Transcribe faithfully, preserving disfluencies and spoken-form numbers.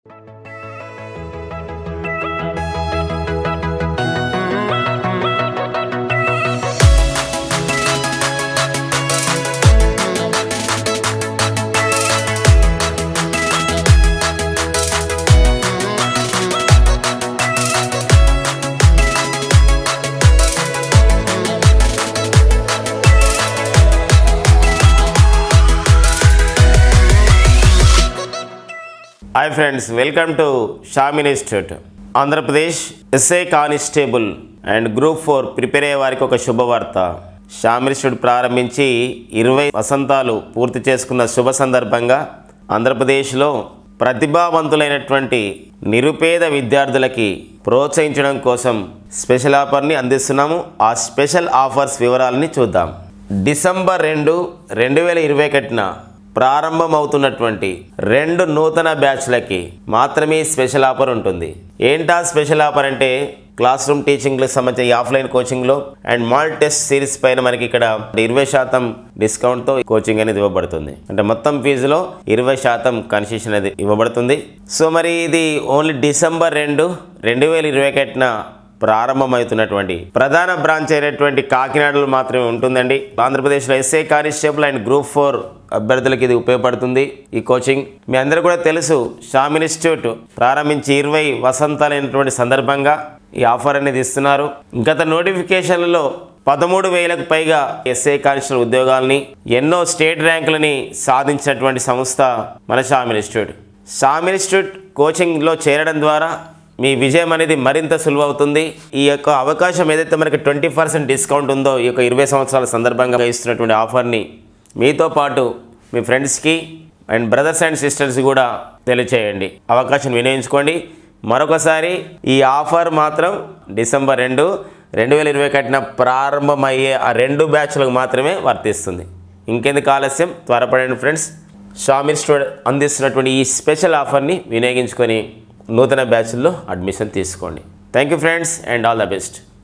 Hi friends, welcome to Shamini Institute. Andhra Pradesh SI constable and group four prepare అయ్యే వారికి ఒక శుభవార్త. షామిని ఇన్స్టిట్యూట్ ప్రారంభించి ఇరవై వసంతాలు పూర్తి చేసుకున్న శుభ సందర్భంగా ఆంధ్రప్రదేశ్లో ప్రతిభావంతులైనటువంటి నిరుపేద విద్యార్థులకి ప్రోత్సహించడం కోసం స్పెషల్ ఆఫర్ని అందిస్తున్నాము. ఆ స్పెషల్ ఆఫర్స్ వివరాలని చూద్దాం. డిసెంబర్ రెండు రెండు వేల ఇరవై ఒకటిన ప్రారంభమవుతున్నటువంటి రెండు నూతన బ్యాచ్లకి మాత్రమే స్పెషల్ ఆఫర్ ఉంటుంది. ఏంటా స్పెషల్ ఆఫర్ అంటే క్లాస్ రూమ్ టీచింగ్లకు సంబంధించి ఆఫ్లైన్ కోచింగ్లో అండ్ మాల్ టెస్ట్ సిరీస్ పైన మనకి ఇక్కడ ఇరవై శాతం డిస్కౌంట్తో కోచింగ్ అనేది ఇవ్వబడుతుంది. అంటే మొత్తం ఫీజులో ఇరవై శాతం కన్సెషన్ అనేది ఇవ్వబడుతుంది. సో మరి ఇది ఓన్లీ డిసెంబర్ రెండు రెండు వేల ఇరవై ఒకటిన ప్రారంభమవుతున్నటువంటి ప్రధాన బ్రాంచ్ అయినటువంటి కాకినాడలో మాత్రమే ఉంటుందండి. ఆంధ్రప్రదేశ్లో SI constable and group four అభ్యర్థులకి ఇది ఉపయోగపడుతుంది ఈ కోచింగ్. మీ అందరూ కూడా తెలుసు, షామిని ఇన్స్టిట్యూట్ ప్రారంభించి ఇరవై వసంతాలైనటువంటి సందర్భంగా ఈ ఆఫర్ అనేది ఇస్తున్నారు. గత నోటిఫికేషన్లలో పదమూడు వేలకు పైగా ఎస్ఐ కానిస్టేబుల్ ఉద్యోగాలని ఎన్నో స్టేట్ ర్యాంకులని సాధించినటువంటి సంస్థ మన షామిని ఇన్స్టిట్యూట్. షామిని ఇన్స్టిట్యూట్ కోచింగ్లో చేరడం ద్వారా మీ విజయం అనేది మరింత సులువవుతుంది. ఈ యొక్క అవకాశం ఏదైతే మనకి ట్వంటీ పర్సెంట్ డిస్కౌంట్ ఉందో ఈ యొక్క ఇరవై సంవత్సరాల సందర్భంగా ఇస్తున్నటువంటి ఆఫర్ని మీతో పాటు మీ ఫ్రెండ్స్కి అండ్ బ్రదర్స్ అండ్ సిస్టర్స్ కూడా తెలియచేయండి. అవకాశం వినియోగించుకోండి. మరొకసారి ఈ ఆఫర్ మాత్రం డిసెంబర్ రెండు రెండు వేల ఇరవై ఒకటిన ప్రారంభమయ్యే ఆ రెండు బ్యాచ్లకు మాత్రమే వర్తిస్తుంది. ఇంకెందుకు ఆలస్యం, త్వరపడండి ఫ్రెండ్స్. షామిని ఇన్స్టిట్యూట్ అందిస్తున్నటువంటి ఈ స్పెషల్ ఆఫర్ని వినియోగించుకొని నూతన బ్యాచ్ల్లో అడ్మిషన్ తీసుకోండి. Thank you friends and all the best.